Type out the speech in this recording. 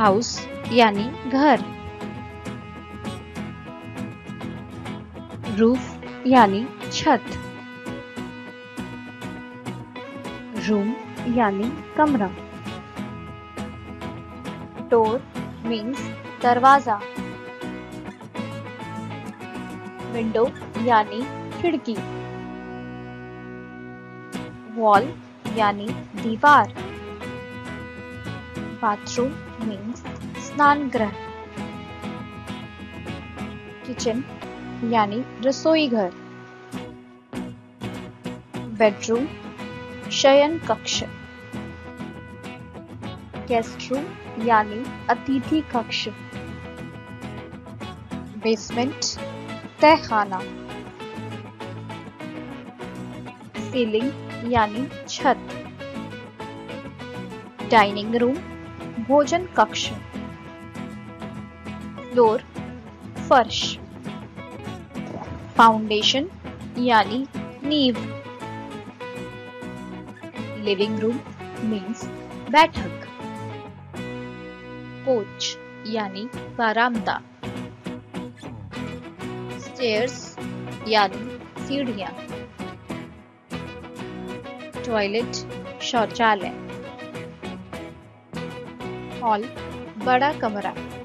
House यानी घर, roof यानी छत, रूम यानी कमरा, डोर मीन्स दरवाजा, विंडो यानी खिड़की, वॉल यानी दीवार, बाथरूम मीन्स स्नान गृह, किचन यानी रसोई घर, बेडरूम शयन कक्ष, गेस्ट रूम यानी अतिथि कक्ष, बेसमेंट तहखाना, सीलिंग यानी छत, डाइनिंग रूम भोजन कक्ष, फ्लोर फर्श, फाउंडेशन यानी नींव, लिविंग रूम मीन्स बैठक, पोर्च यानी बरामदा, स्टेयर्स यानी सीढ़ियां, टॉयलेट शौचालय, हॉल बड़ा कमरा।